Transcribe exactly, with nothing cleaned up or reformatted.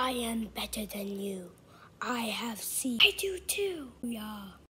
I am better than you. I have seen. I do too. Yeah.